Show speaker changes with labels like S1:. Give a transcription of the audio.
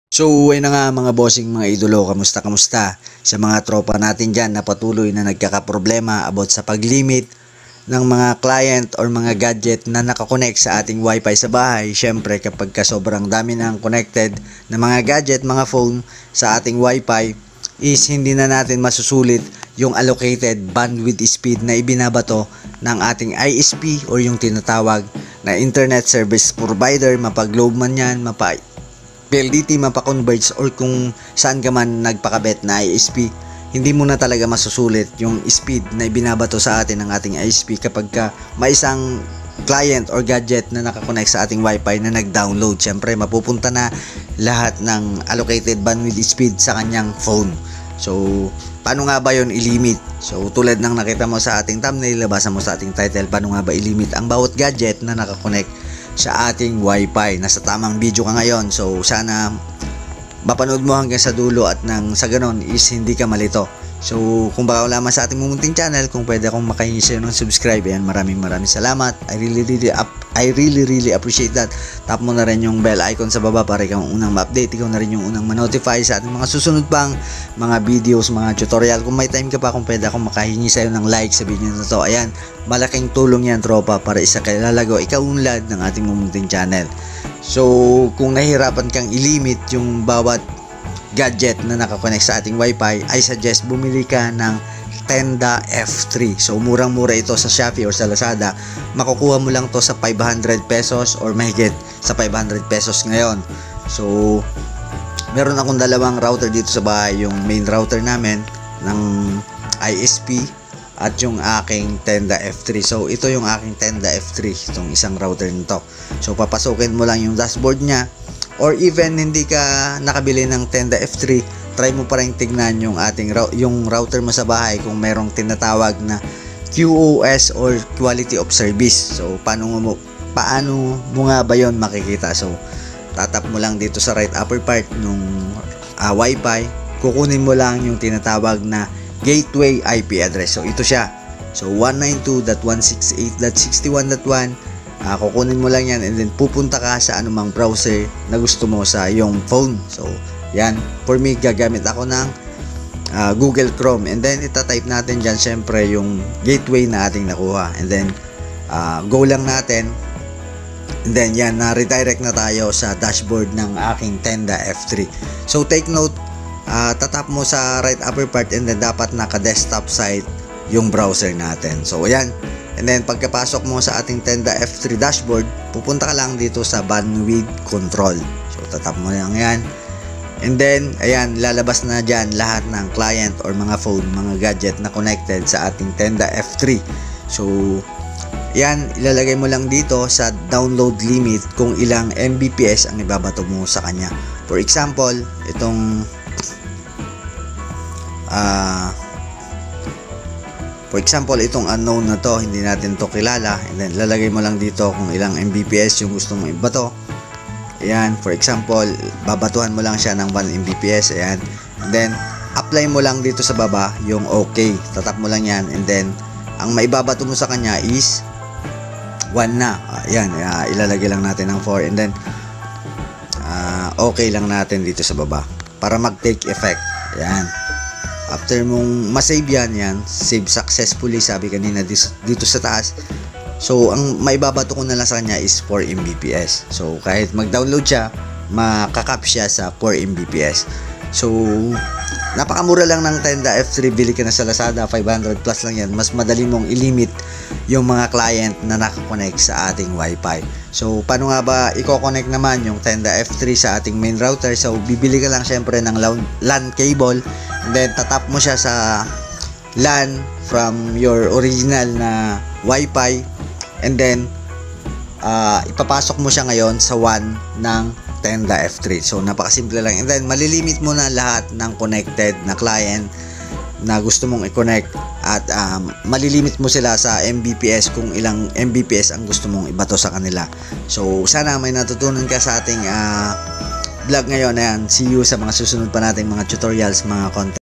S1: So, ayun na nga mga bossing, mga idolo, kamusta? Sa mga tropa natin dyan na patuloy na nagkakaproblema about sa paglimit ng mga client or mga gadget na nakakonect sa ating wifi sa bahay. Syempre kapag sobrang dami ng connected na mga gadget, mga phone sa ating wifi is hindi na natin masusulit yung allocated bandwidth speed na ibinabato ng ating ISP or yung tinatawag na internet service provider, mapa-Globe man yan, PLDT, mapa-Converge, or kung saan ka man nagpakabet na ISP, hindi mo na talaga masusulit yung speed na ibinabato sa atin ng ating ISP kapag may isang client or gadget na nakakonect sa ating wifi na nag-download. Syempre mapupunta na lahat ng allocated bandwidth speed sa kanyang phone. So paano nga ba yon i-limit? So tulad ng nakita mo sa ating thumbnail, nabasa mo sa ating title, paano nga ba i-limit ang bawat gadget na nakakonect sa ating wifi? Nasa tamang video ka ngayon, so sana mapanood mo hanggang sa dulo at nang sa ganon is hindi ka malito. So kung baka wala man sa ating mumunting channel, kung pwede akong makahingi sa'yo ng subscribe, ayan, maraming salamat. I really appreciate that. Tap mo na rin yung bell icon sa baba para ikaw unang ma-update, ikaw na rin yung unang ma-notify sa ating mga susunod pang mga videos, mga tutorial. Kung may time ka pa, kung pwede akong makahingi sa'yo ng like sa video na to, ayan, malaking tulong yan tropa para isa kay lalago, ikaw unlad ng ating mumunting channel. So kung nahihirapan kang ilimit yung bawat gadget na nakakonect sa ating wifi, I suggest bumili ka ng Tenda F3. So murang-mura ito sa Shopee or sa Lazada. Makukuha mo lang to sa 500 pesos or mahigit sa 500 pesos ngayon. So meron akong dalawang router dito sa bahay, yung main router namin ng ISP at yung aking Tenda F3. So ito yung aking Tenda F3, itong isang router nito. So papasukin mo lang yung dashboard niya, or even hindi ka nakabili ng Tenda F3, try mo pa rin tignan yung yung router mo sa bahay kung merong tinatawag na QoS or Quality of Service. So paano mo nga ba yon makikita? So tatap mo lang dito sa right upper part nung wifi, kukunin mo lang yung tinatawag na gateway IP address. So ito siya. So 192.168.61.1. Kukunin mo lang yan and then pupunta ka sa anumang browser na gusto mo sa iyong phone. So yan, for me gagamit ako ng Google Chrome, and then itatype natin dyan syempre yung gateway na ating nakuha, and then go lang natin, and then yan, na-redirect na tayo sa dashboard ng aking Tenda F3. So take note, tatap mo sa right upper part and then dapat naka-desktop site yung browser natin. So ayan, and then pagkapasok mo sa ating Tenda F3 dashboard, pupunta ka lang dito sa bandwidth control. So tatap mo lang yan, and then ayan, lalabas na dyan lahat ng client or mga phone, mga gadget na connected sa ating Tenda F3. So yan, ilalagay mo lang dito sa download limit kung ilang Mbps ang ibabato mo sa kanya. For example, itong unknown na to, hindi natin to kilala, and then lalagay mo lang dito kung ilang Mbps yung gusto mong ibato. Ayan, for example, babatuhan mo lang siya ng 1 Mbps. Ayan, and then apply mo lang dito sa baba yung okay, tatap mo lang yan, and then ang maibabato mo sa kanya is 1 na. Ayan, ilalagay lang natin ng 4, and then okay lang natin dito sa baba para mag-take effect. Ayan, after mong masave yan, save successfully sabi kanina dito sa taas. So ang maibabato ko na lang sa kanya is 4 Mbps. So kahit mag-download siya, makakap siya sa 4 Mbps. So napakamura lang ng Tenda F3, bili ka na sa Lazada, 500 plus lang yan. Mas madali mong ilimit yung mga client na nakakonect sa ating wifi. So paano nga ba i-connect naman yung Tenda F3 sa ating main router? So bibili ka lang syempre ng LAN cable, and then tatap mo siya sa LAN from your original na wifi, and then ipapasok mo siya ngayon sa WAN ng Tenda F3. So napakasimple lang, and then malilimit mo na lahat ng connected na client na gusto mong i-connect, at malilimit mo sila sa Mbps kung ilang Mbps ang gusto mong ibato sa kanila. So sana may natutunan ka sa ating vlog ngayon. Ayan, see you sa mga susunod pa nating mga tutorials, mga content.